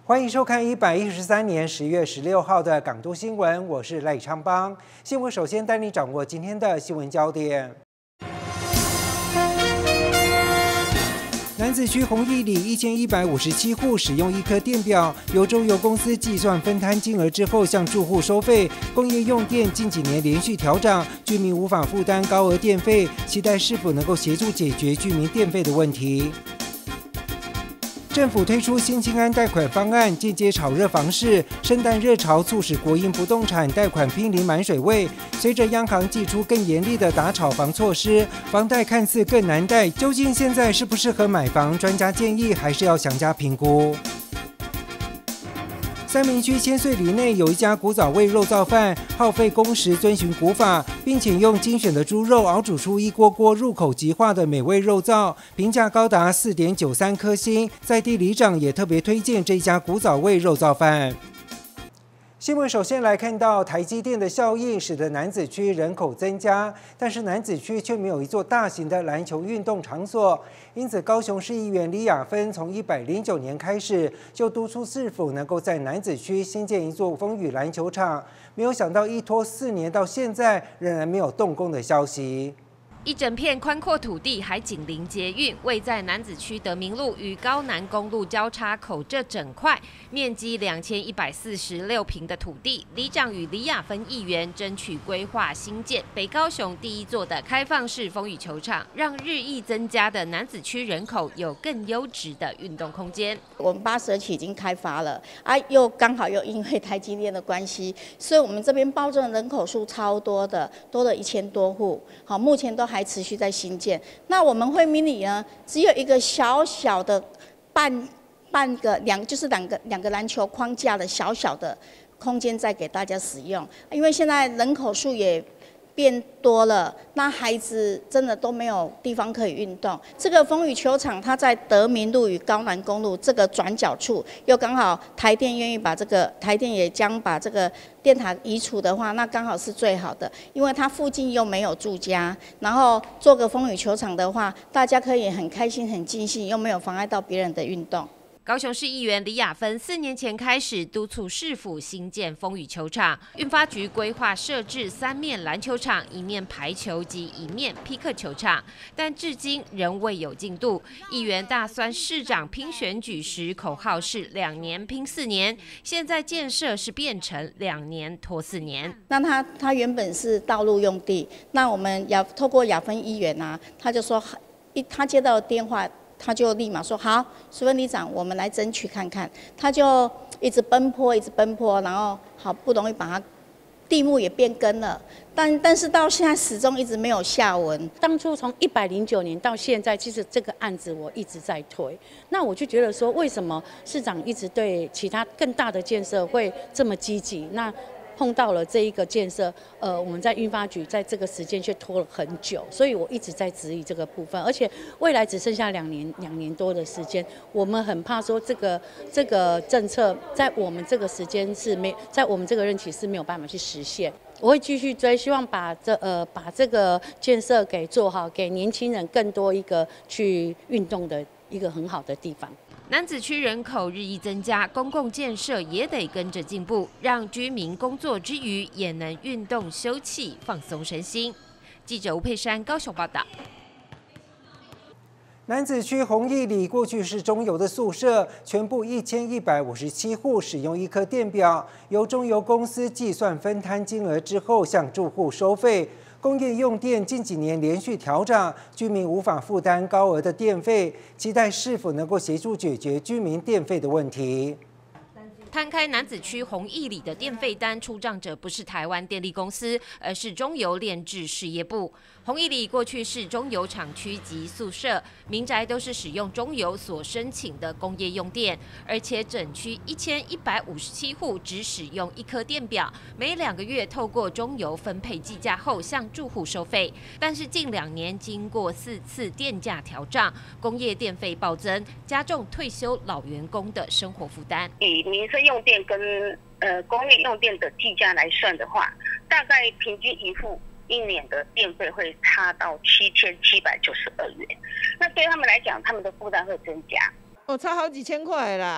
欢迎收看113年10月16号的港都新闻，我是赖昌邦。新闻首先带你掌握今天的新闻焦点。楠梓区弘毅里1157户使用1颗电表，由中油公司计算分摊金额之后向住户收费。工业用电近几年连续调涨，居民无法负担高额电费，期待是否能够协助解决居民电费的问题。政府推出新青安贷款方案，间接炒热房市。圣诞热潮促使国营不动产贷款濒临满水位。随着央行祭出更严厉的打炒房措施，房贷看似更难贷，究竟现在适不适合买房？专家建议还是要详加评估。三民区千岁里内有一家古早味肉燥饭，耗费工时遵循古法，并且用精选的猪肉熬煮出一锅锅入口即化的美味肉燥，评价高达4.93颗星。在地里长也特别推荐这家古早味肉燥饭。新闻首先来看到台积电的效应，使得楠梓区人口增加，但是楠梓区却没有一座大型的篮球运动场所，因此高雄市议员李雅芬从109年开始就督促市府能够在楠梓区新建一座风雨篮球场，没有想到一拖4年到现在仍然没有动工的消息。 一整片宽阔土地还紧邻捷运，位在楠梓区德明路与高南公路交叉口这整块面积2146坪的土地，里长与李雅芬议员争取规划新建北高雄第一座的开放式风雨球场，让日益增加的楠梓区人口有更优质的运动空间。 我们82期已经开发了又刚好又因为台积电的关系，所以我们这边包证人口数超多的，多了1000多户。好，目前都还持续在新建。那我们惠民里呢，只有一个小小的就是两个篮球框架的小小的空间在给大家使用，因为现在人口数也变多了，那孩子真的都没有地方可以运动。这个风雨球场它在德明路与高南公路这个转角处，又刚好台电愿意把台电也将把这个电塔移除的话，那刚好是最好的，因为它附近又没有住家，然后做个风雨球场的话，大家可以很开心、很尽兴，又没有妨碍到别人的运动。 高雄市议员李雅芬4年前开始督促市府新建风雨球场，运发局规划设置3面篮球场、1面排球及1面匹克球场，但至今仍未有进度。议员大酸市长拼选举时口号是2年拼4年，现在建设是变成2年拖4年。 那他原本是道路用地，那我们透过雅芬议员他就说他接到电话。他就立马说好，苏芬里长，我们来争取看看。他就一直奔波，然后好不容易把它地目也变更了，但是到现在始终一直没有下文。 当初从109年到现在，其实这个案子我一直在推。那我就觉得说，为什么市长一直对其他更大的建设会这么积极？那碰到了这一个建设，我们在运发局在这个时间却拖了很久，所以我一直在质疑这个部分，而且未来只剩下2年多的时间，我们很怕说这个政策在我们这个时间在我们这个任期是没有办法去实现。我会继续追，希望把这个建设给做好，给年轻人更多一个去运动的一个很好的地方。 楠梓区人口日益增加，公共建设也得跟着进步，让居民工作之余也能运动休憩、放松身心。记者吴佩珊高雄报道。 楠梓区弘毅里过去是中油的宿舍，全部1157户使用1颗电表，由中油公司计算分摊金额之后向住户收费。工业用电近几年连续调涨，居民无法负担高额的电费，期待市府能够协助解决居民电费的问题。 摊开楠梓区弘毅里的电费单，出账者不是台湾电力公司，而是中油炼制事业部。弘毅里过去是中油厂区及宿舍，民宅都是使用中油所申请的工业用电，而且整区1157户只使用1颗电表，每2个月透过中油分配计价后向住户收费。但是近2年经过4次电价调涨，工业电费暴增，加重退休老员工的生活负担。 以民生用电跟工业用电的计价来算的话，大概平均一户1年的电费会差到7792元。那对他们来讲，他们的负担会增加。 差好几千块啦。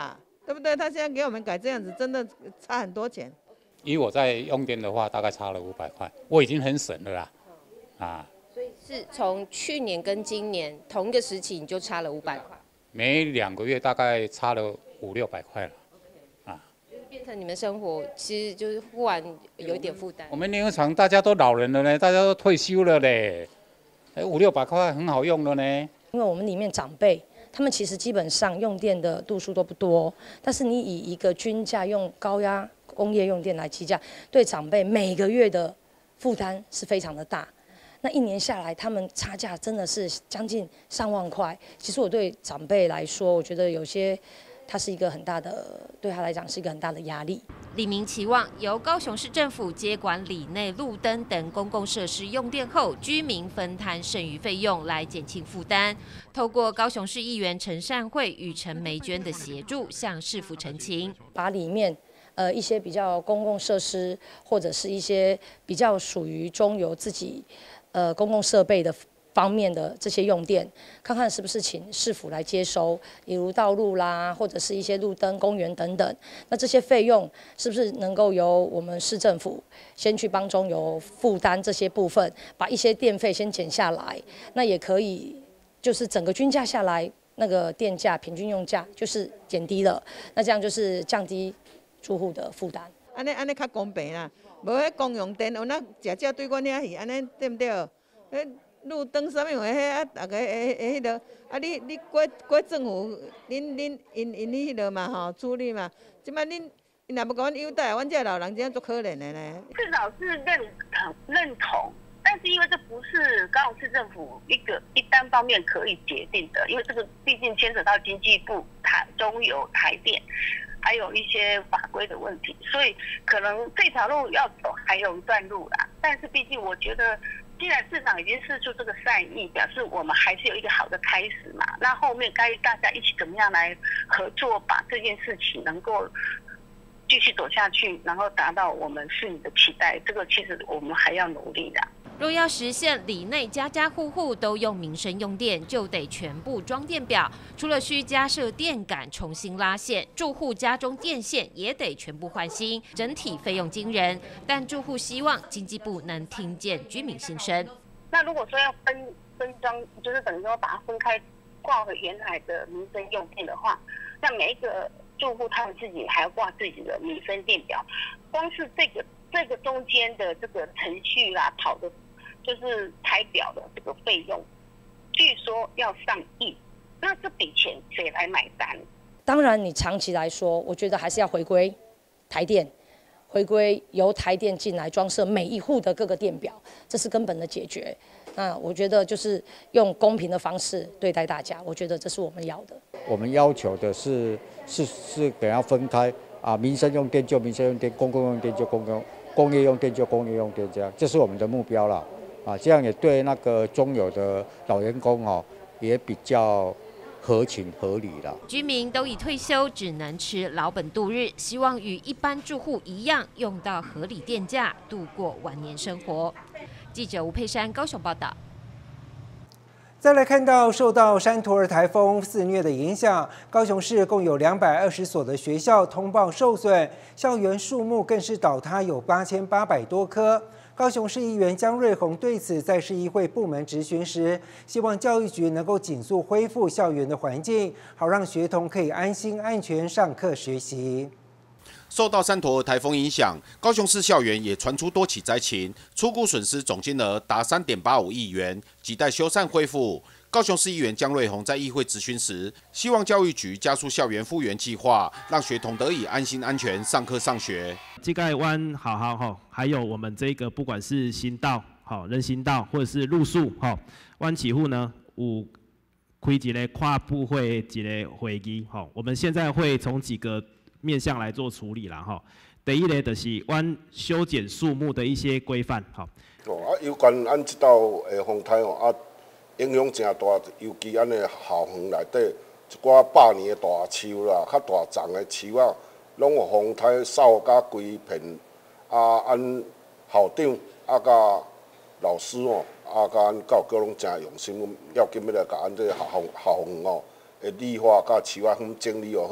对不对？他现在给我们改这样子，真的差很多钱。 以我在用电的话，大概差了500块，我已经很省了啦，啊。 所以是从去年跟今年同一个时期，你就差了500块， 每2个月大概差了500-600块了，啊。 就是变成你们生活其实就是忽然有一点负担。 我们炼油厂大家都老人了呢，大家都退休了嘞，500-600块很好用了呢。 因为我们里面长辈，他们其实基本上用电的度数都不多，但是你以一个均价用高压工业用电来计价，对长辈每个月的负担是非常的大。那1年下来，他们差价真的是将近上万块。其实我对长辈来说，我觉得有些它是一个很大的，对他来讲是一个很大的压力。 李明期望由高雄市政府接管里内路灯等公共设施用电后，居民分摊剩余费用来减轻负担。透过高雄市议员陈善慧与陈梅娟的协助，向市府陈情， 把里面一些比较公共设施，或者是一些比较属于中油自己公共设备的方面的这些用电，看看是不是请市府来接收，比如道路啦，或者是一些路灯、公园等等。那这些费用是不是能够由我们市政府先去帮中油负担这些部分，把一些电费先减下来？那也可以，就是整个均价下来，那个电价平均用价就是减低了，那这样就是降低住户的负担。 安尼较公平啦，无迄公用电有那食对阮遐去，安尼对不对？路灯啥物有迄啊，大家迄落啊，你过政府，因迄落嘛吼处理嘛，即摆恁若要甲阮优待，阮这老人真足可怜的呢。 至少是认同，但是因为这不是高雄市政府一单方面可以决定的，因为这个毕竟牵扯到经济部、中油、台电，还有一些法规的问题，所以可能这条路要走还有一段路啦。但是毕竟我觉得，既然市长已经释出这个善意，表示我们还是有一个好的开始嘛。那后面该大家一起怎么样来合作，把这件事情能够继续走下去，然后达到我们市民的期待，这个其实我们还要努力的。 若要实现里内家家户户都用民生用电，就得全部装电表。除了需加设电杆重新拉线，住户家中电线也得全部换新，整体费用惊人。但住户希望经济部能听见居民心声。 那如果说要分装，就是等于说把它分开挂回原来的民生用电的话，那每一个住户他们自己还要挂自己的民生电表，光是这个中间的这个程序啦，跑的。就是台表的这个费用，据说要上亿，那这笔钱谁来买单？ 当然，你长期来说，我觉得还是要回归台电，回归由台电进来装设每一户的各个电表，这是根本的解决。那我觉得就是用公平的方式对待大家，我觉得这是我们要的。 我们要求的是给它分开啊，民生用电就民生用电，公共用电就工业用电就工业用电，这是我们的目标了。啊，这样也对那个中油的老员工哦，也比较合情合理了。 居民都已退休，只能吃老本度日，希望与一般住户一样，用到合理电价，度过晚年生活。记者吴佩珊高雄报道。 再来看到受到山图尔台风肆虐的影响，高雄市共有220所的学校通报受损，校园树木更是倒塌有8800多棵。高雄市议员江瑞宏对此在市议会部门质询时，希望教育局能够紧速恢复校园的环境，好让学童可以安心安全上课学习。 受到山陀台风影响，高雄市校园也传出多起灾情，初估损失总金额达3.85亿元，亟待修缮恢复。高雄市议员江瑞宏在议会质询时，希望教育局加速校园复原计划，让学童得以安心安全上课上学。 这个湾好好哈，还有我们这个不管是行道好人行道或者是路树哈，湾起户呢有开一个跨部会一个会议哈，我们现在会从几个面向来做处理啦哈。第一个就是湾修剪树木的一些规范哈。 有关咱这道风台影响真大，尤其咱的校园内底一寡100年的大树啦，较大丛的树啊，拢有风台扫甲规片。咱校长甲老师甲咱教育局拢真用心，要紧要来甲咱这校园的绿化甲树仔园整理好，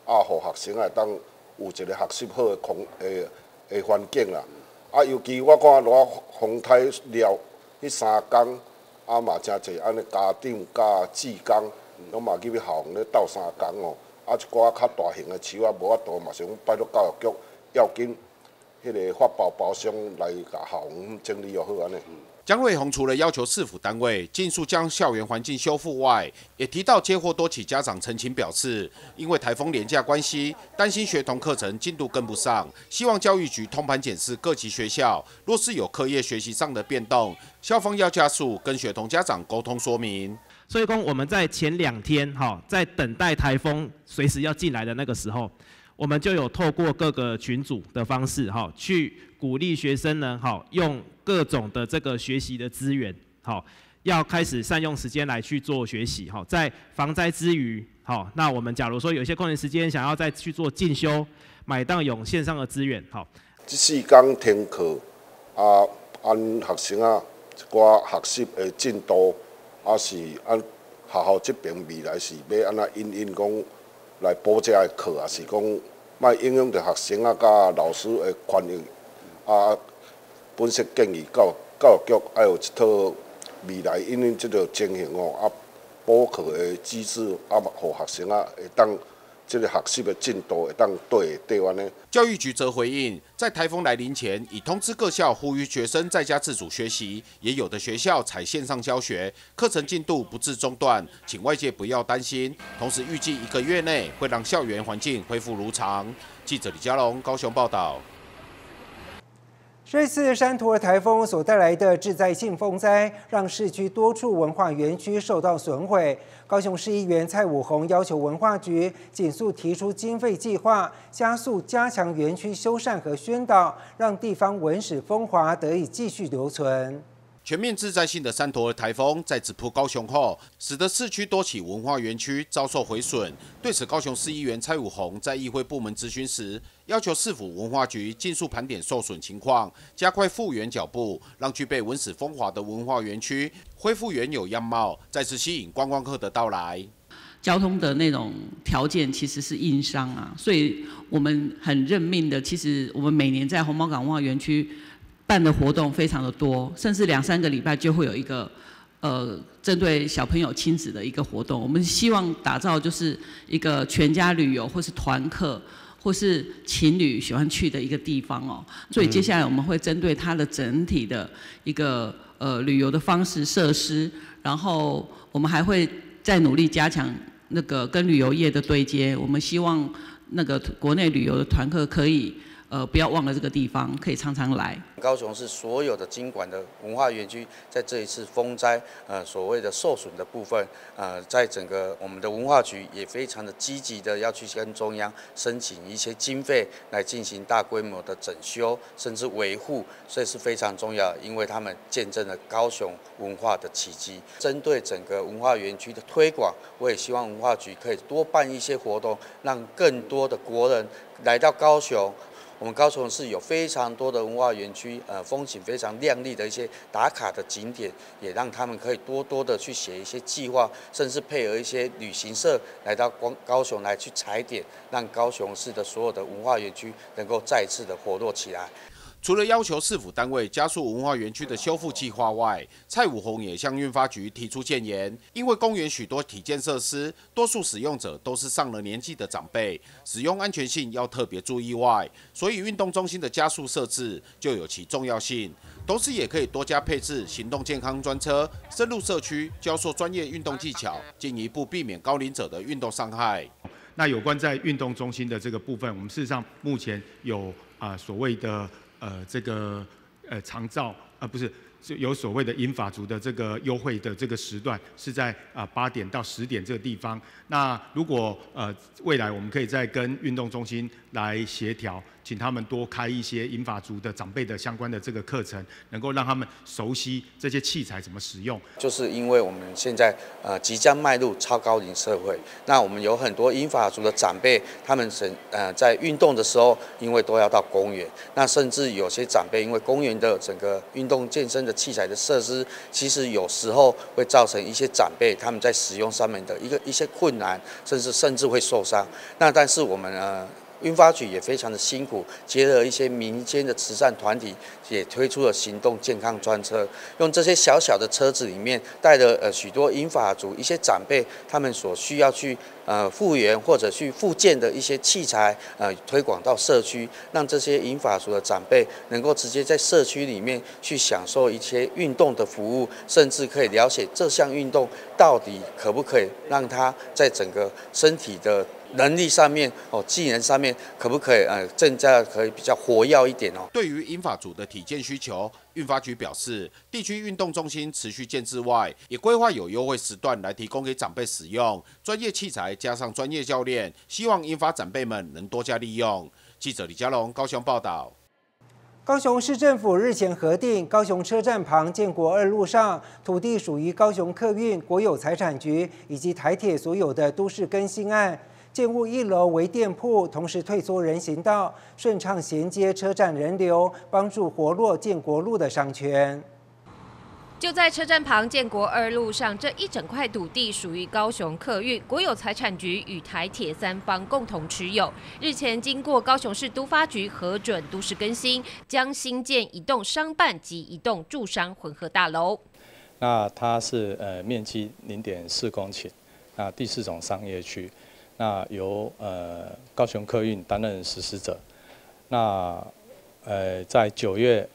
互学生会当有一个学习好的环境啦。尤其我看热风台了迄3天，嘛真侪安尼家长甲志工，拢嘛去校园咧斗3天哦。一寡较大型的树无法度，嘛是讲拜托教育局要紧，迄个发包商来甲校园整理好安尼。 江瑞宏除了要求市府单位尽速将校园环境修复外，也提到接获多起家长陈情表示，因为台风连假关系，担心学童课程进度跟不上，希望教育局通盘检视各级学校，若是有课业学习上的变动，校方要加速跟学童家长沟通说明。 所以说我们在前2天在等待台风随时要进来的那个时候，我们就有透过各个群组的方式去鼓励学生呢用各种的这个学习的资源要开始善用时间来去做学习在防灾之余那我们假如说有些空闲时间想要再去做进修，买到用线上的资源这4天停课按学生一寡学习的进度，是按学校这边未来是要安怎因讲来补这个课，也是讲莫影响到学生甲老师的权益本色建议教育局要有一套未来因这个情形补课的机制，互学生会当这个学习的进度会当对安尼。 教育局则回应，在台风来临前，已通知各校呼吁学生在家自主学习，也有的学校采线上教学，课程进度不致中断，请外界不要担心。同时预计1个月内会让校园环境恢复如常。记者李佳龙高雄报道。 这次山图尔台风所带来的致灾性风灾，让市区多处文化园区受到损毁。高雄市议员蔡武宏要求文化局紧速提出经费计划，加速加强园区修缮和宣导，让地方文史风华得以继续留存。 全面致灾性的山陀尔台风在直扑高雄后，使得市区多起文化园区遭受毁损。对此，高雄市议员蔡武宏在议会部门质询时，要求市府文化局尽速盘点受损情况，加快复原脚步，让具备文史风华的文化园区恢复原有样貌，再次吸引观光客的到来。 交通的那种条件其实是硬伤啊，所以我们很认命的。其实我们每年在红毛港文化园区办的活动非常的多，甚至2、3个礼拜就会有一个针对小朋友亲子的一个活动。我们希望打造就是一个全家旅游或是团客或是情侣喜欢去的一个地方哦。所以接下来我们会针对它的整体的一个旅游的方式设施，然后我们还会再努力加强那个跟旅游业的对接。我们希望那个国内旅游的团客可以不要忘了这个地方，可以常常来。 高雄市所有的经管的文化园区，在这一次风灾所谓的受损的部分，在整个我们的文化局也非常的积极的要去跟中央申请一些经费来进行大规模的整修，甚至维护，所以是非常重要，因为他们见证了高雄文化的奇迹。针对整个文化园区的推广，我也希望文化局可以多办一些活动，让更多的国人来到高雄。我们高雄市有非常多的文化园区，风景非常亮丽的一些打卡的景点，也让他们可以多多的去写一些计划，甚至配合一些旅行社来到高雄来去踩点，让高雄市的所有的文化园区能够再次的活络起来。 除了要求市府单位加速文化园区的修复计划外，蔡武宏也向运发局提出建言，因为公园许多体健设施，多数使用者都是上了年纪的长辈，使用安全性要特别注意外，所以运动中心的加速设置就有其重要性。同时也可以多加配置行动健康专车，深入社区教授专业运动技巧，进一步避免高龄者的运动伤害。 那有关在运动中心的这个部分，我们事实上目前有所谓的长照不是有所谓的银发族的这个优惠的这个时段是在8点到10点这个地方。那如果未来我们可以再跟运动中心来协调， 请他们多开一些银发族的长辈的相关的这个课程，能够让他们熟悉这些器材怎么使用。 就是因为我们现在即将迈入超高龄社会，那我们有很多银发族的长辈，他们在运动的时候，因为都要到公园，那甚至有些长辈因为公园的整个运动健身的器材的设施，其实有时候会造成一些长辈他们在使用上面的一些困难，甚至会受伤。那但是我们运发局也非常的辛苦，结合一些民间的慈善团体，也推出了行动健康专车，用这些小小的车子里面带着许多银发族一些长辈他们所需要去复原或者去复健的一些器材推广到社区，让这些银发族的长辈能够直接在社区里面去享受一些运动的服务，甚至可以了解这项运动到底可不可以让他在整个身体的能力上面技能上面可不可以更加可以比较活跃一点哦？ 对于银发族的体健需求，运发局表示，地区运动中心持续建制外，也规划有优惠时段来提供给长辈使用，专业器材加上专业教练，希望银发长辈们能多加利用。记者李佳龙高雄报道。 高雄市政府日前核定，高雄车站旁建国2路上土地属于高雄客运国有财产局以及台铁所有的都市更新案。建物1楼为店铺，同时退缩人行道，顺畅衔接车站人流，帮助活络建国路的商圈。 就在车站旁建国2路上，这一整块土地属于高雄客运国有财产局与台铁3方共同持有。日前经过高雄市都发局核准都市更新，将新建一栋商办及一栋住商混合大楼。 那它是面积0.4公顷，那第4种商业区。那由高雄客运担任实施者。那在9月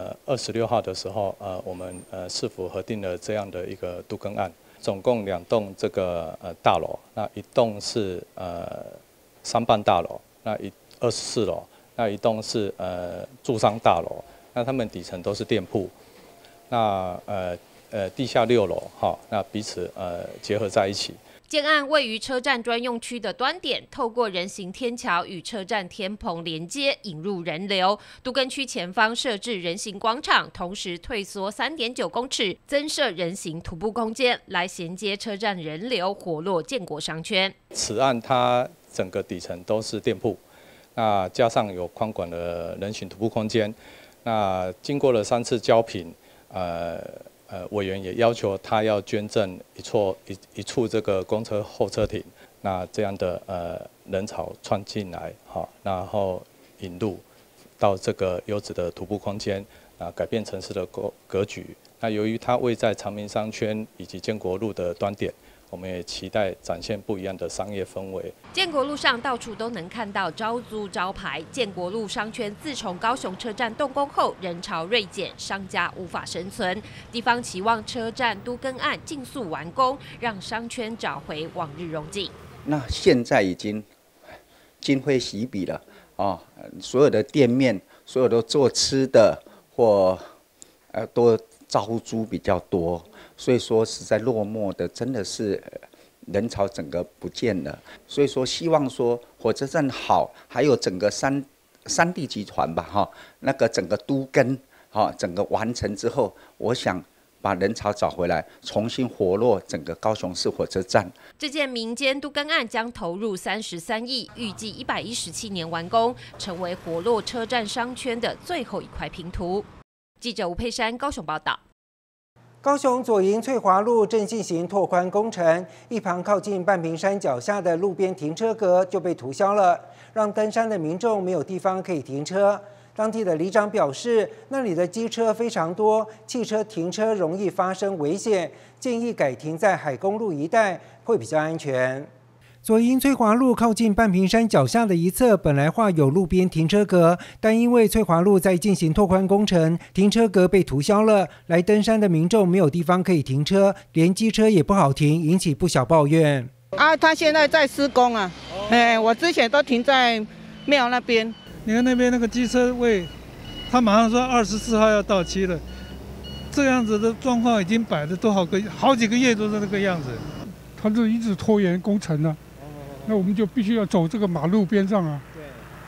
26号的时候，我们市府核定了这样的一个都更案，总共2栋这个大楼，那一栋是商办大楼，那24楼，那一栋是住商大楼，那他们底层都是店铺，那地下6楼，那彼此结合在一起。 建案位于车站专用区的端点，透过人行天桥与车站天棚连接，引入人流。都更区前方设置人行广场，同时退缩3.9公尺，增设人行徒步空间，来衔接车站人流，活络建国商圈。 此案它整个底层都是店铺，那加上有宽广的人行徒步空间，那经过了3次交评，委员也要求他要捐赠一处这个公车候车亭，那这样的人潮窜进来，然后引入到这个优质的徒步空间，改变城市的格局。那由于它位在长明商圈以及建国路的端点，我们也期待展现不一样的商业氛围。 建国路上到处都能看到招租招牌。建国路商圈自从高雄车站动工后，人潮锐减，商家无法生存。地方期望车站都更案尽速完工，让商圈找回往日荣景。 那现在已经今非昔比了所有的店面，所有的做吃的或都招租比较多。所以说实在落寞的真的是人潮整个不见了，所以说希望说火车站好，还有整个三地集团吧那个整个都更整个完成之后，我想把人潮找回来，重新活络整个高雄市火车站。 这件民间都更案将投入33亿，预计117年完工，成为活络车站商圈的最后一块拼图。记者吴佩珊高雄报道。 高雄左营翠华路正进行拓宽工程，一旁靠近半屏山脚下的路边停车格就被涂销了，让登山的民众没有地方可以停车。当地的里长表示，那里的机车非常多，汽车停车容易发生危险，建议改停在海公路一带会比较安全。左营翠华路靠近半屏山脚下的一侧，本来画有路边停车格，但因为翠华路在进行拓宽工程，停车格被涂销了，来登山的民众没有地方可以停车，连机车也不好停，引起不小抱怨。 他现在在施工啊，我之前都停在庙那边。 你看那边那个机车位，他马上说24号要到期了，这样子的状况已经摆了好几个月都是那个样子。 他就一直拖延工程啊。那我们就必须要走这个马路边上啊。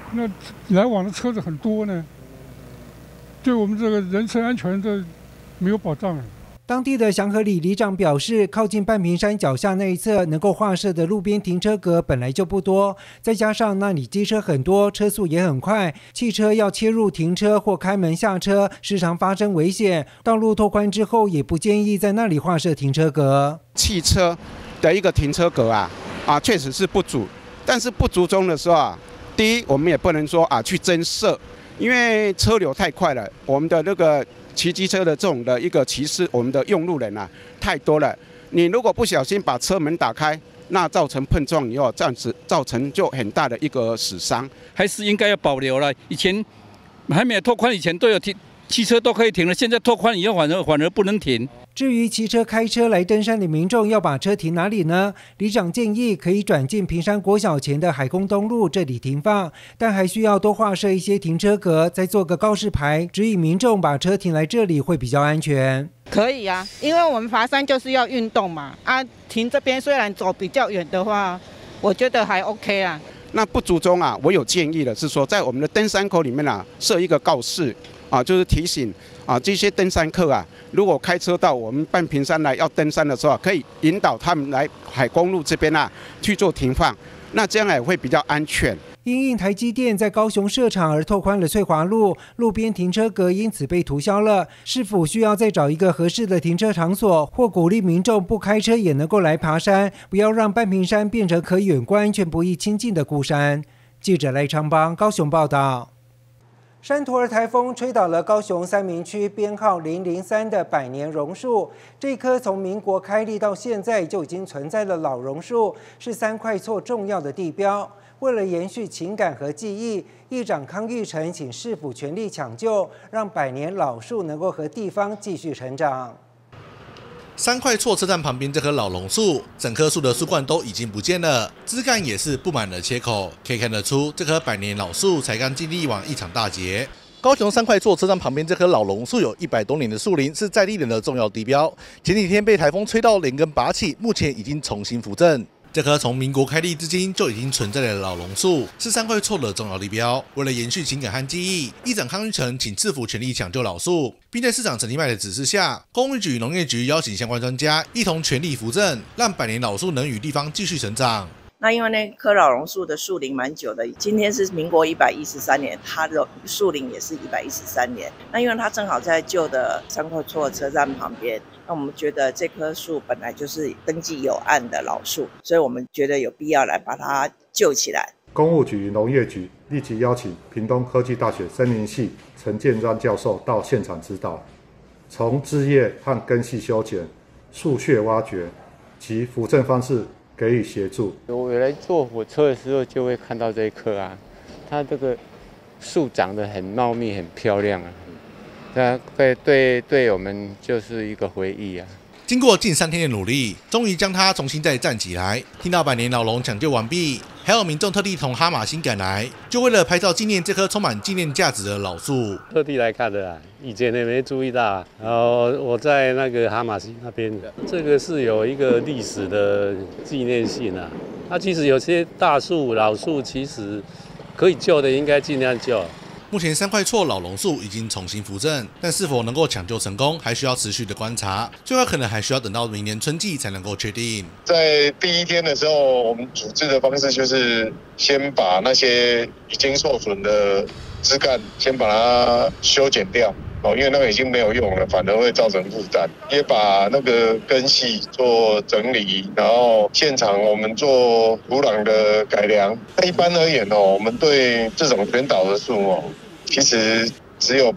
那来往的车子很多呢，对我们这个人身安全这没有保障了。 当地的祥和里里长表示，靠近半屏山脚下那一侧能够划设的路边停车格本来就不多，再加上那里机车很多，车速也很快，汽车要切入停车或开门下车，时常发生危险。道路拓宽之后，也不建议在那里划设停车格。 汽车的一个停车格确实是不足，但是不足中的时候第一，我们也不能说去增设，因为车流太快了，我们的那个骑机车的这种的一个骑士，我们的用路人太多了。你如果不小心把车门打开，那造成碰撞以后，这样子造成就很大的一个死伤。 还是应该要保留了。以前还没有拓宽以前都有汽车都可以停了，现在拓宽以后反而不能停。 至于骑车、开车来登山的民众要把车停哪里呢？里长建议可以转进屏山国小前的海空东路这里停放，但还需要多划设一些停车格，再做个告示牌，指引民众把车停来这里会比较安全。 可以啊，因为我们爬山就是要运动嘛，停这边虽然走比较远的话，我觉得还 OK 啊。 那不足中我有建议的是说，在我们的登山口里面设一个告示就是提醒这些登山客如果开车到我们半屏山来要登山的时候，可以引导他们来海公路这边去做停放，那这样也会比较安全。 因应台积电在高雄设厂而拓宽了翠华路，路边停车格因此被涂销了。是否需要再找一个合适的停车场所，或鼓励民众不开车也能够来爬山，不要让半屏山变成可远观却不易亲近的孤山？记者赖昌邦高雄报道。山图儿台风吹倒了高雄三民区编号003的百年榕树。这棵从民国开立到现在就已经存在的老榕树，是三块厝重要的地标。为了延续情感和记忆，议长康裕成请市府全力抢救，让百年老树能够和地方继续成长。 三块厝车站旁边这棵老榕树，整棵树的树冠都已经不见了，枝干也是布满了切口，可以看得出这棵百年老树才刚经历完一场大劫。高雄三块厝车站旁边这棵老榕树有100多年的树龄，是在地人的重要地标。前几天被台风吹到连根拔起，目前已经重新扶正。这棵从民国开立至今就已经存在的老榕树，是三块厝的重要地标。为了延续情感和记忆，议长康裕成请市府全力抢救老树，并在市长陈其迈的指示下，工业局、农业局邀请相关专家一同全力扶正，让百年老树能与地方继续成长。 那因为那棵老榕树的树龄蛮久的，今天是民国113年，它的树龄也是113年。那因为它正好在旧的三块厝车站旁边，那我们觉得这棵树本来就是登记有案的老树，所以我们觉得有必要来把它救起来。 工务局、农业局立即邀请屏东科技大学森林系陈建章教授到现场指导，从枝叶和根系修剪、树穴挖掘及扶正方式给予协助。 我来坐火车的时候就会看到这一棵它这个树长得很茂密、很漂亮它对我们就是一个回忆经过近3天的努力，终于将它重新再站起来。听到百年老榕抢救完毕，还有民众特地从哈马星赶来，就为了拍照纪念这棵充满纪念价值的老树。 特地来看的以前也没注意到然后我在那个哈马星那边的，这个是有一个历史的纪念性它其实有些大树、老树，其实可以救的应该尽量救。 目前三块厝老榕树已经重新扶正，但是否能够抢救成功，还需要持续的观察，最快可能还需要等到明年春季才能够确定。 在第一天的时候，我们处置的方式就是先把那些已经受损的枝干先把它修剪掉因为那个已经没有用了，反而会造成负担。也把那个根系做整理，然后现场我们做土壤的改良。一般而言我们对这种全倒的树其实只有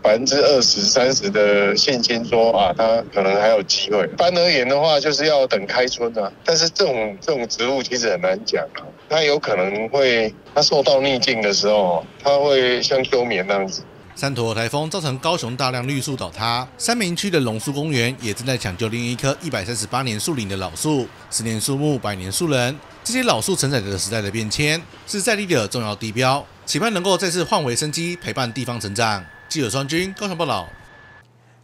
20%、30%的信心说它可能还有机会。一般而言的话，就是要等开春但是这种植物其实很难讲它有可能会它受到逆境的时候，它会像休眠那样子。 山图儿台风造成高雄大量绿树倒塌，三民区的榕树公园也正在抢救另一棵138年树龄的老树。10年树木，百年树人，这些老树承载着时代的变迁，是在地的重要地标，期盼能够再次换回生机，陪伴地方成长。记者双军高雄报道。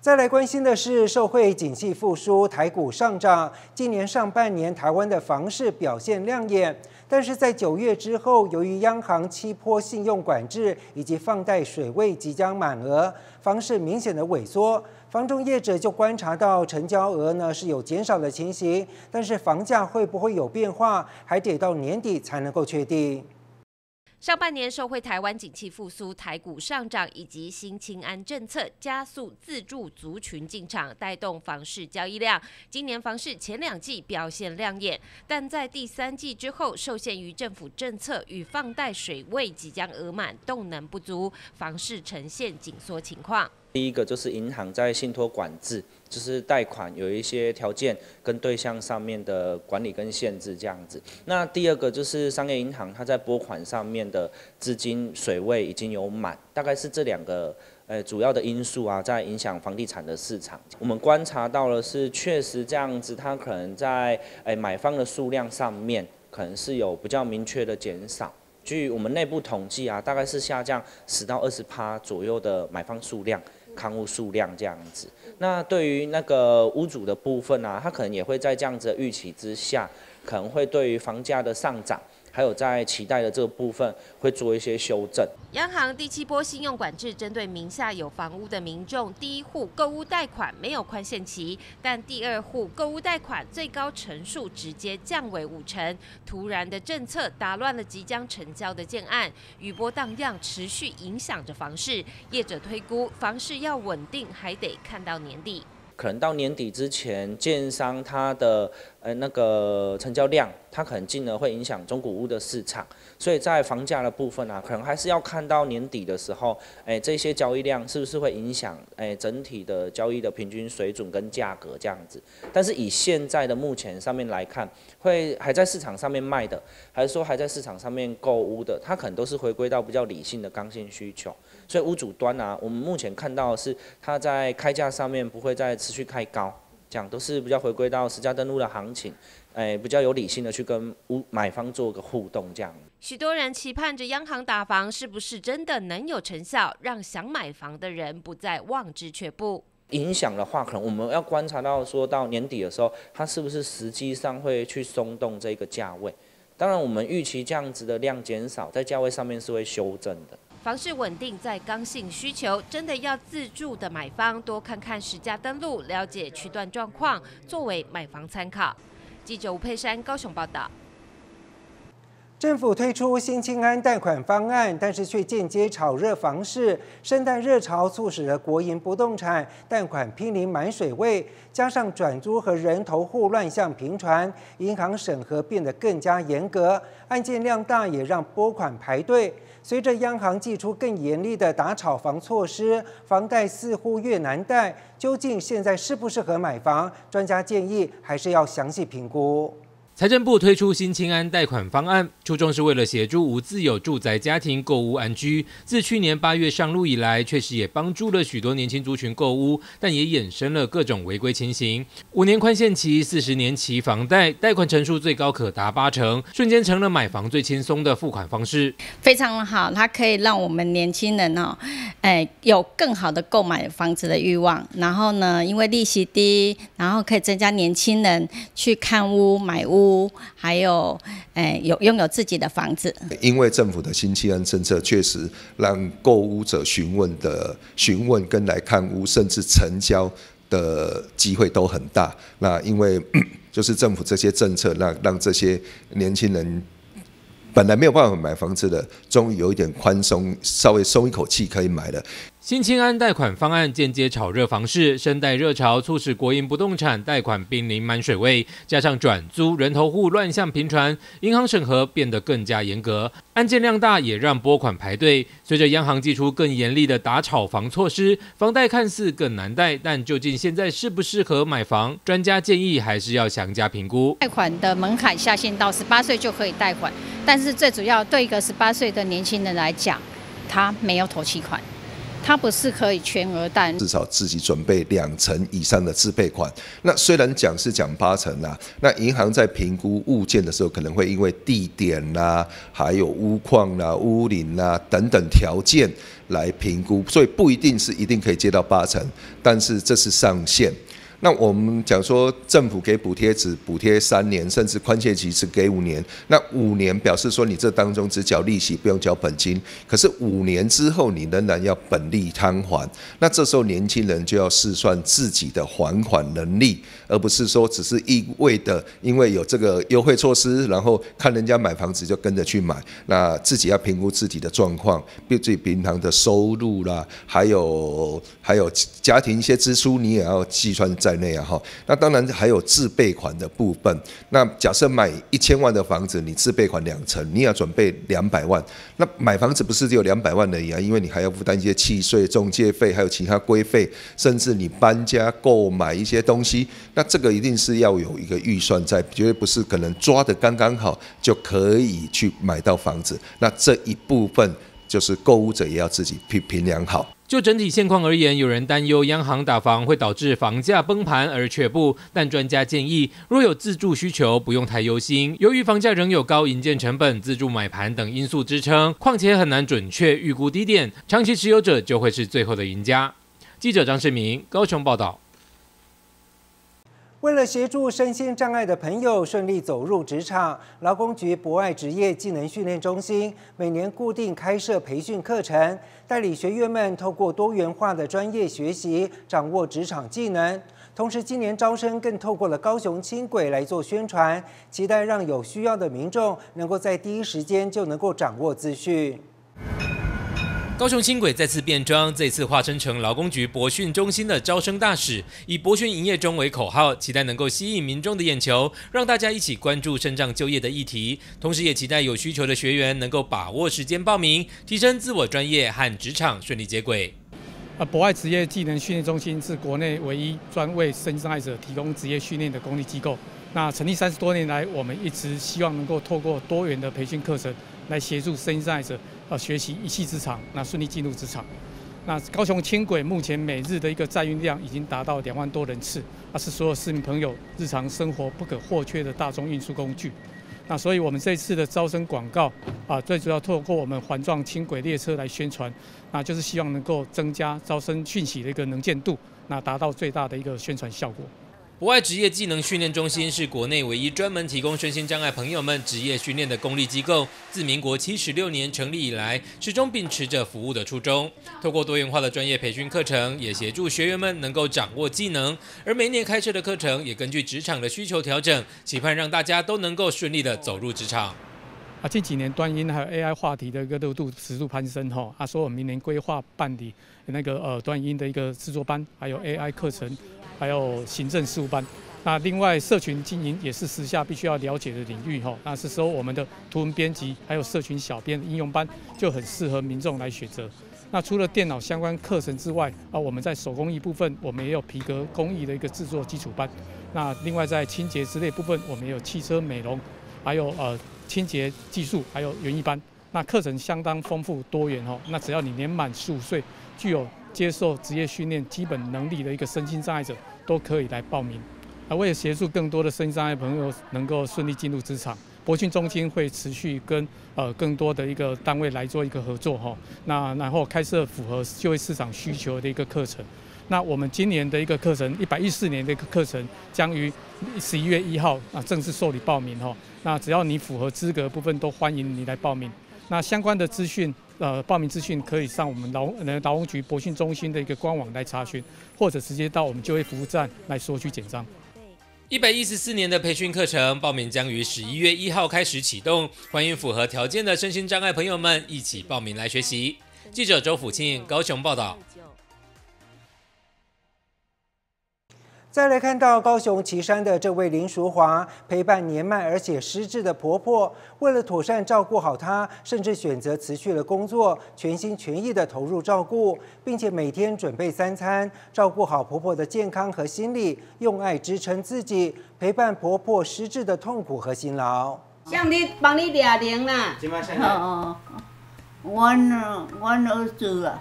再来关心的是，受惠景气复苏，台股上涨。今年上半年，台湾的房市表现亮眼，但是在9月之后，由于央行7波信用管制以及放贷水位即将满额，房市明显的萎缩。房仲业者就观察到成交额呢是有减少的情形，但是房价会不会有变化，还得到年底才能够确定。 上半年受惠台湾景气复苏、台股上涨以及新青安政策加速自住族群进场，带动房市交易量。今年房市前2季表现亮眼，但在第3季之后，受限于政府政策与放贷水位即将额满，动能不足，房市呈现紧缩情况。 第一个就是银行在信托管制，就是贷款有一些条件跟对象上面的管理跟限制这样子。那第二个就是商业银行，它在拨款上面的资金水位已经有满，大概是这2个主要的因素啊，在影响房地产的市场。我们观察到了是确实这样子，它可能在买方的数量上面，可能是有比较明确的减少。据我们内部统计啊，大概是下降10到20%左右的买方数量。康屋数量这样子，那对于那个屋主的部分啊，他可能也会在这样子的预期之下，可能会对于房价的上涨，还有在期待的这个部分会做一些修正。 央行第7波信用管制针对名下有房屋的民众，第1户购屋贷款没有宽限期，但第2户购屋贷款最高成数直接降为50%。突然的政策打乱了即将成交的建案，余波荡漾，持续影响着房市。业者推估，房市要稳定，还得看到年底。 可能到年底之前，建商它的那个成交量，它可能进而会影响中古屋的市场，所以在房价的部分啊，可能还是要看到年底的时候，这些交易量是不是会影响整体的交易的平均水准跟价格这样子。但是以现在的目前上面来看，还在市场上面卖的，还是说还在市场上面购屋的，它可能都是回归到比较理性的刚性需求。所以屋主端啊，我们目前看到的是它在开价上面不会再持续开高，这样都是比较回归到实价登录的行情，比较有理性的去跟买方做个互动这样。 许多人期盼着央行打房是不是真的能有成效，让想买房的人不再望之却步。 影响的话，可能我们要观察到说到年底的时候，它是不是实际上会去松动这个价位。当然，我们预期这样子的量减少，在价位上面是会修正的。 房市稳定在刚性需求，真的要自住的买方多看看实价登录，了解区段状况，作为买房参考。记者吴佩珊高雄报道。 政府推出新青安贷款方案，但是却间接炒热房市，圣诞热潮促使了国营不动产贷款濒临满水位，加上转租和人头户乱象频传，银行审核变得更加严格，案件量大也让拨款排队。随着央行祭出更严厉的打炒房措施，房贷似乎越难贷。究竟现在适不适合买房？专家建议还是要详细评估。 财政部推出新青安贷款方案，初衷是为了协助无自有住宅家庭购屋安居。自去年8月上路以来，确实也帮助了许多年轻族群购屋，但也衍生了各种违规情形。5年宽限期、40年期房贷，贷款成数最高可达80%，瞬间成了买房最轻松的付款方式。 非常好，它可以让我们年轻人有更好的购买房子的欲望。然后呢，因为利息低，然后可以增加年轻人去看屋、买屋。还有，拥有自己的房子。 因为政府的新青安政策确实让购屋者询问跟来看屋，甚至成交的机会都很大。那因为就是政府这些政策，让这些年轻人本来没有办法买房子的，终于有一点宽松，稍微松一口气可以买了。 新青安贷款方案间接炒热房市，生贷热潮促使国营不动产贷款濒临满水位，加上转租、人头户乱象频传，银行审核变得更加严格，案件量大也让拨款排队。随着央行祭出更严厉的打炒房措施，房贷看似更难贷，但究竟现在适不适合买房？专家建议还是要详加评估。 贷款的门槛下限到18岁就可以贷款，但是最主要对一个18岁的年轻人来讲，他没有头期款。它不是可以全额贷， 至少自己准备2成以上的自备款。那虽然讲是讲8成啦，那银行在评估物件的时候，可能会因为地点啦、还有屋况啦、屋龄啦等等条件， 来评估，所以不一定是一定可以接到80%，但是这是上限。那我们讲说，政府给补贴只补贴3年，甚至宽限期只给5年。那5年表示说你这当中只缴利息，不用缴本金。可是5年之后，你仍然要本利摊还。那这时候年轻人就要试算自己的还款能力，而不是说只是一味的因为有这个优惠措施，然后看人家买房子就跟着去买。那自己要评估自己的状况，比如自己平常的收入啦，还有家庭一些支出，你也要计算在内啊哈。那当然还有自备款的部分。那假设买1000万的房子，你自备款2成，你要准备200万。那买房子不是只有200万而已啊，因为你还要负担一些契税、中介费，还有其他规费，甚至你搬家、购买一些东西，那这个一定是要有一个预算在，绝对不是可能抓得刚刚好就可以去买到房子。那这一部分就是购屋者也要自己评量好。 就整体现况而言，有人担忧央行打房会导致房价崩盘而却步，但专家建议，若有自住需求，不用太忧心。由于房价仍有高营建成本、自住买盘等因素支撑，况且很难准确预估低点，长期持有者就会是最后的赢家。记者张世明高雄报道。 为了协助身心障碍的朋友顺利走入职场，劳工局博爱职业技能训练中心每年固定开设培训课程，带领学员们透过多元化的专业学习，掌握职场技能。同时，今年招生更透过了高雄轻轨来做宣传，期待让有需要的民众能够在第一时间就能够掌握资讯。 高雄轻轨再次变装，这次化身成劳工局博训中心的招生大使，以博训营业中为口号，期待能够吸引民众的眼球，让大家一起关注身障就业的议题。同时也期待有需求的学员能够把握时间报名，提升自我专业和职场顺利接轨。 博爱职业技能训练中心是国内唯一专为身心障碍者提供职业训练的公立机构。那成立30多年来，我们一直希望能够透过多元的培训课程，来协助身心障碍者学习一技之长，那顺利进入职场。那高雄轻轨目前每日的一个载运量已经达到2万多人次，那是所有市民朋友日常生活不可或缺的大众运输工具。那所以我们这一次的招生广告最主要透过我们环状轻轨列车来宣传，那就是希望能够增加招生讯息的一个能见度，那达到最大的一个宣传效果。 博爱职业技能训练中心是国内唯一专门提供身心障碍朋友们职业训练的公立机构。自民国76年成立以来，始终秉持着服务的初衷。透过多元化的专业培训课程，也协助学员们能够掌握技能。而每年开设的课程也根据职场的需求调整，期盼让大家都能够顺利的走入职场。 近几年端音还有 AI 话题的一个热度持续攀升所以我们明年规划办理那个端音的一个制作班，还有 AI 课程，还有行政事务班。那另外社群经营也是时下必须要了解的领域那是说我们的图文编辑还有社群小编应用班就很适合民众来选择。那除了电脑相关课程之外我们在手工艺部分我们也有皮革工艺的一个制作基础班。那另外在清洁之类部分我们也有汽车美容，还有清洁技术，还有园艺班。那课程相当丰富多元那只要你年满15岁，具有接受职业训练基本能力的一个身心障碍者，都可以来报名。为了协助更多的身心障碍朋友能够顺利进入职场，博训中心会持续跟更多的一个单位来做一个合作那然后开设符合就业市场需求的一个课程。那我们今年的一个课程，114年的一个课程将于11月1号正式受理报名那只要你符合资格部分，都欢迎你来报名。那相关的资讯，报名资讯可以上我们劳工局博训中心的一个官网来查询，或者直接到我们就业服务站来索取简章。 114年的培训课程报名将于11月1号开始启动，欢迎符合条件的身心障碍朋友们一起报名来学习。记者周辅庆高雄报道。 再来看到高雄旗山的这位林淑华，陪伴年迈而且失智的婆婆，为了妥善照顾好她，甚至选择辞去了工作，全心全意的投入照顾，并且每天准备3餐，照顾好婆婆的健康和心理，用爱支撑自己，陪伴婆婆失智的痛苦和辛劳。 像你帮你抓铃啦，我儿子啊，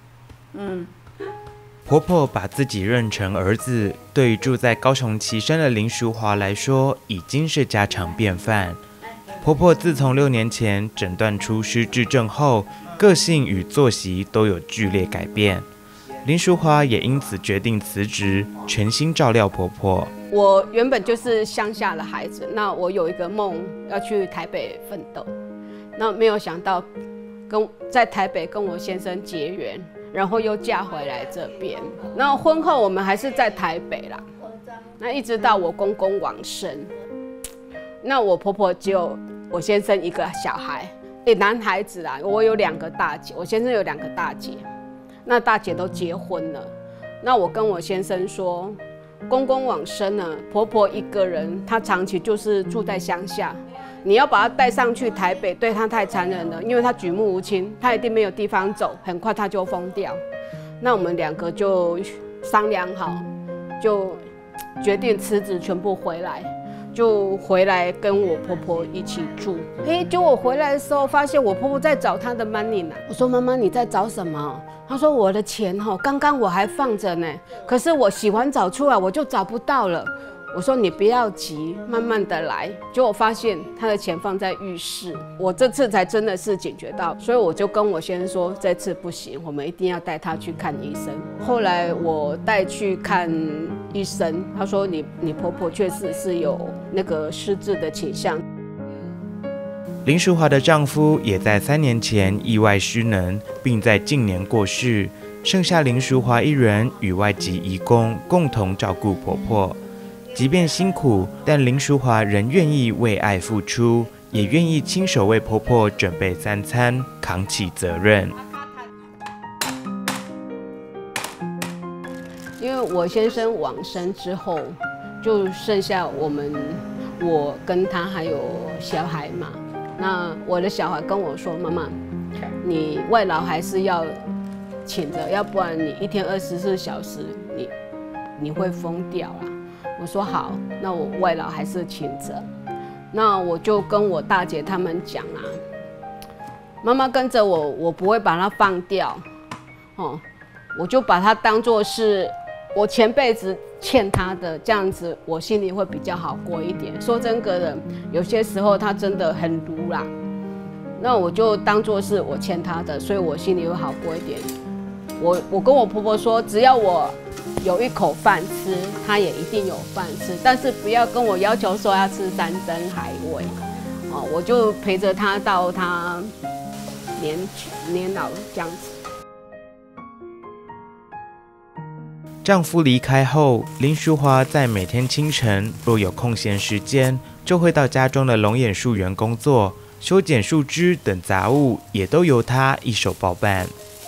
婆婆把自己认成儿子，对于住在高雄旗山的林淑华来说，已经是家常便饭。婆婆自从6年前诊断出失智症后， 个性与作息都有剧烈改变。林淑华也因此决定辞职，全心照料婆婆。 我原本就是乡下的孩子，那我有一个梦要去台北奋斗，那没有想到在台北跟我先生结缘，然后又嫁回来这边。那婚后我们还是在台北啦，那一直到我公公往生，那我婆婆只有我先生一个小孩，男孩子啦，我有2个大姐，我先生有2个大姐。那大姐都结婚了，那我跟我先生说，公公往生了，婆婆一个人，她长期就是住在乡下，你要把她带上去台北，对她太残忍了，因为她举目无亲，她一定没有地方走，很快她就疯掉。那我们2个就商量好，就决定辞职，全部回来，就回来跟我婆婆一起住。结果我回来的时候，发现我婆婆在找她的 money 呢。我说妈妈你在找什么？她说我的钱刚刚我还放着呢，可是我洗完澡出来我就找不到了。我说你不要急，慢慢的来。结果我发现她的钱放在浴室，我这次才真的是警觉到，所以我就跟我先生说，这次不行，我们一定要带她去看医生。后来我带去看医生，他说你婆婆确实是有那个失智的倾向。 林淑华的丈夫也在3年前意外失能，并在近年过世，剩下林淑华一人与外籍移工共同照顾婆婆。即便辛苦，但林淑华仍愿意为爱付出，也愿意亲手为婆婆准备3餐，扛起责任。 因为我先生往生之后，就剩下我跟他还有小孩嘛。那我的小孩跟我说：“妈妈，你外劳还是要请着，要不然你一天24小时，你会疯掉啦。”我说好，那我外劳还是请着。那我就跟我大姐他们讲啊，妈妈跟着我，我不会把她放掉，我就把她当作是我前辈子欠她的，这样子我心里会比较好过一点。说真的，有些时候她真的很鲁啦，那我就当作是我欠她的，所以我心里会好过一点。我跟我婆婆说，只要我有一口饭吃，她也一定有饭吃，但是不要跟我要求说要吃3珍海味，我就陪着她到她年老这样子。 丈夫离开后，林淑华在每天清晨若有空闲时间，就会到家中的龙眼树园工作，修剪树枝等杂物也都由她一手包办。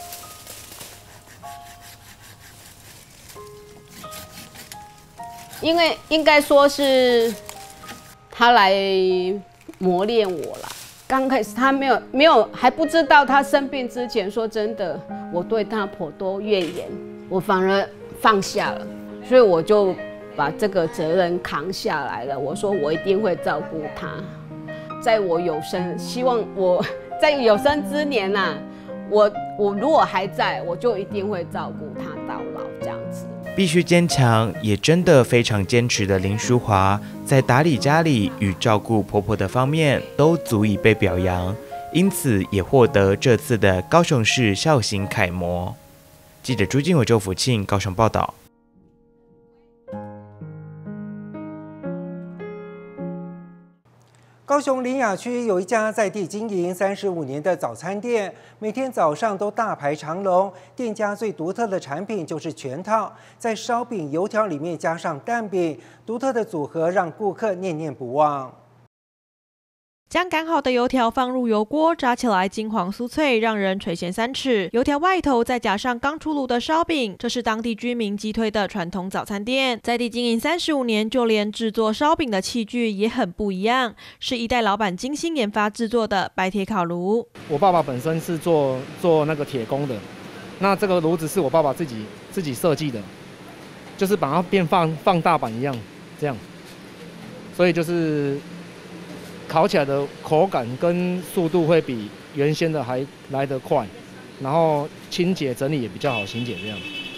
因为应该说是他来磨练我啦。刚开始他没有还不知道他生病之前，说真的，我对他颇多怨言，我反而放下了，所以我就把这个责任扛下来了。我说我一定会照顾他，在我希望我在有生之年呐，我如果还在，我就一定会照顾他到老这样子。 必须坚强，也真的非常坚持的林淑华，在打理家里与照顾婆婆的方面都足以被表扬，因此也获得这次的高雄市孝行楷模。记者朱经纬、周福庆高雄报道。 高雄苓雅区有一家在地经营35年的早餐店，每天早上都大排长龙。店家最独特的产品就是全套，在烧饼、油条里面加上蛋饼，独特的组合让顾客念念不忘。 将擀好的油条放入油锅，炸起来金黄酥脆，让人垂涎3尺。油条外头再加上刚出炉的烧饼，这是当地居民激推的传统早餐店。在地经营35年，就连制作烧饼的器具也很不一样，是一代老板精心研发制作的白铁烤炉。 我爸爸本身是做那个铁工的，那这个炉子是我爸爸自己设计的，就是把它变放大版一样，这样，所以就是烤起来的口感跟速度会比原先的还来得快，然后清洁整理也比较好清洁这样。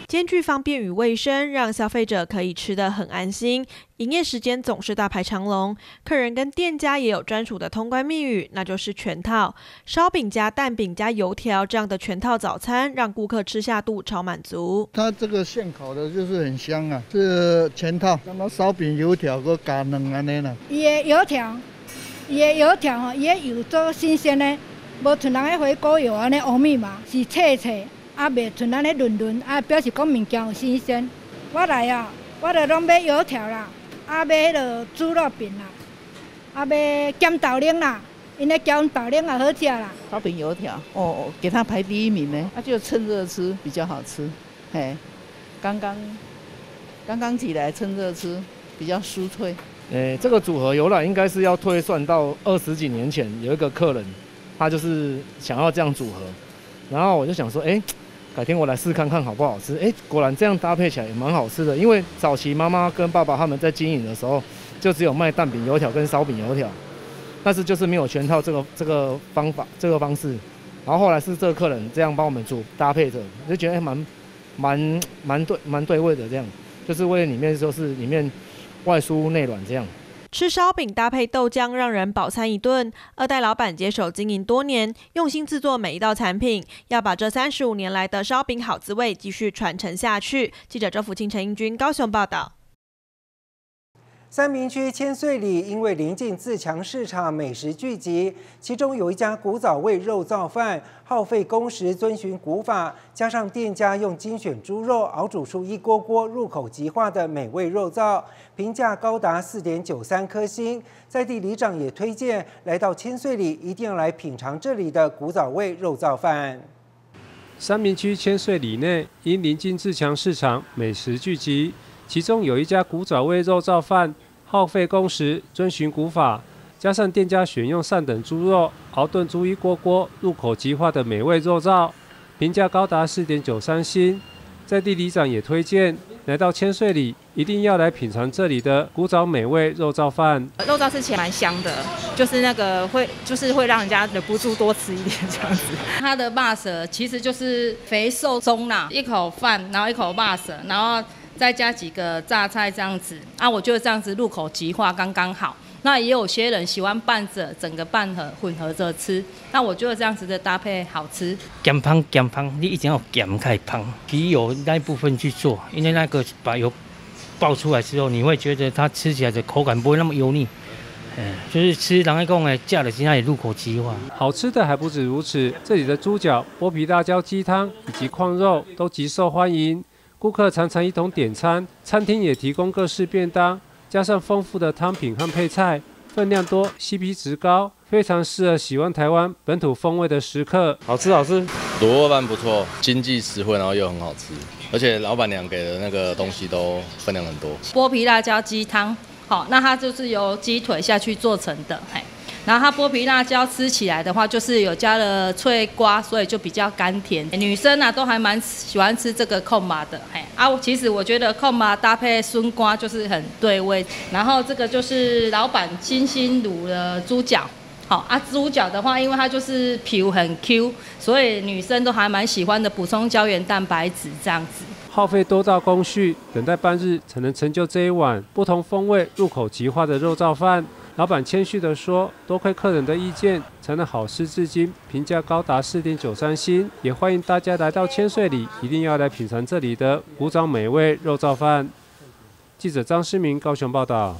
兼具方便与卫生，让消费者可以吃得很安心。营业时间总是大排长龙，客人跟店家也有专属的通关密语，那就是全套烧饼加蛋饼加油条这样的全套早餐，让顾客吃下肚超满足。 它这个现烤的就是很香啊，是全套，什么烧饼、油条个加卵安尼啦。 伊的油条吼，伊的油做新鲜的，无像人个回锅油安尼乌密嘛，是脆脆，啊袂像咱咧润润，啊表示讲物件有新鲜。我来啊，我就拢买油条啦。啊，买迄个猪肉饼啦，啊，买咸豆奶啦，因咧咸豆奶也好吃啦。 烧饼油条，给它排第1名呢，就趁热吃比较好吃，嘿，刚刚起来趁热吃比较酥脆。 这个组合由来应该是要推算到20几年前，有一个客人，他就是想要这样组合，然后我就想说，改天我来试看看好不好吃。果然这样搭配起来也蛮好吃的。因为早期妈妈跟爸爸他们在经营的时候，就只有卖蛋饼油条跟烧饼油条，但是就是没有全套这个方法这个方式。然后后来是这个客人这样帮我们煮搭配着，就觉得蛮对味的。这样就是为了里面外酥内软这样。 吃烧饼搭配豆浆，让人饱餐一顿。2代老板接手经营多年，用心制作每一道产品，要把这35年来的烧饼好滋味继续传承下去。记者周福清、陈英君高雄报道。 三民区千岁里因为临近自强市场，美食聚集，其中有一家古早味肉燥饭，耗费工时，遵循古法，加上店家用精选猪肉熬煮出一锅锅入口即化的美味肉燥，评价高达4.93颗星。在地里长也推荐，来到千岁里一定要来品尝这里的古早味肉燥饭。 三民区千岁里内因临近自强市场，美食聚集。其中有一家古早味肉燥饭，耗费工时，遵循古法，加上店家选用上等猪肉熬炖出一锅锅入口即化的美味肉燥，评价高达4.93星。在地里长也推荐，来到千岁里一定要来品尝这里的古早美味肉燥饭。 肉燥吃起来蛮香的，就是那个会让人家忍不住多吃一点这样子。 它的肉色其实就是肥瘦中啦，一口饭，然后一口肉色，然后再加几个榨菜这样子啊，我觉得这样子入口即化刚刚好。那也有些人喜欢拌着整个拌合混合着吃，那我觉得这样子的搭配好吃。 咸芳，你一定要咸开芳，皮油那一部分去做，因为那个把油爆出来之后，你会觉得它吃起来的口感不会那么油腻。就是吃人家讲的价的，现在也入口即化。 好吃的还不止如此，这里的猪脚、剥皮辣椒鸡汤以及矿肉都极受欢迎。顾客常常一同点餐，餐厅也提供各式便当，加上丰富的汤品和配菜，分量多 ，CP 值高，非常适合喜欢台湾本土风味的食客。 好吃，卤肉饭不错，经济实惠，然后又很好吃，而且老板娘给的那个东西都分量很多。 剥皮辣椒鸡汤，好，那它就是由鸡腿下去做成的，然后它剥皮辣椒吃起来的话，就是有加了脆瓜，所以就比较甘甜。女生啊都还蛮喜欢吃这个控麻的，其实我觉得控麻搭配笋瓜就是很对味。然后这个就是老板精心卤的猪脚，好啊，猪脚的话，因为它就是皮很 Q， 所以女生都还蛮喜欢的，补充胶原蛋白质这样子。 耗费多道工序，等待半日才能成就这一碗不同风味、入口即化的肉燥饭。老板谦虚地说：“多亏客人的意见，才能好吃至今，评价高达4.93星。也欢迎大家来到千岁里，一定要来品尝这里的古早美味肉燥饭。”记者张诗明高雄报道。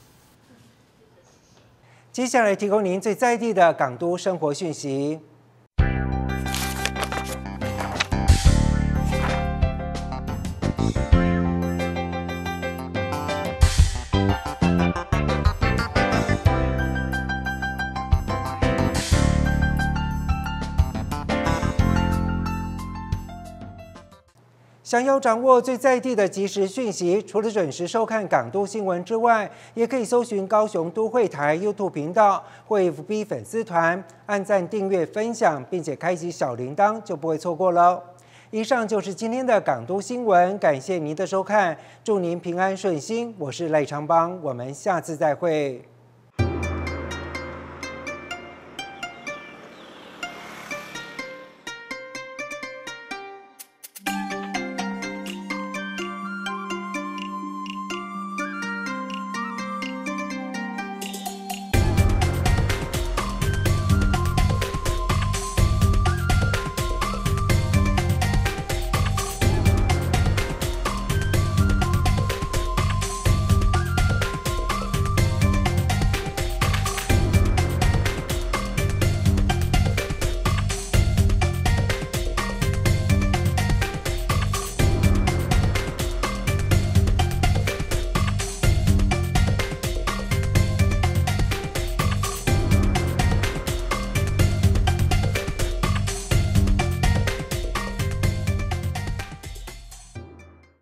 接下来提供您最在地的港都生活讯息。想要掌握最在地的即时讯息，除了准时收看港都新闻之外，也可以搜寻高雄都会台 YouTube 频道或 FB 粉丝团，按赞、订阅、分享，并且开启小铃铛，就不会错过了。以上就是今天的港都新闻，感谢您的收看，祝您平安顺心。我是赖长邦，我们下次再会。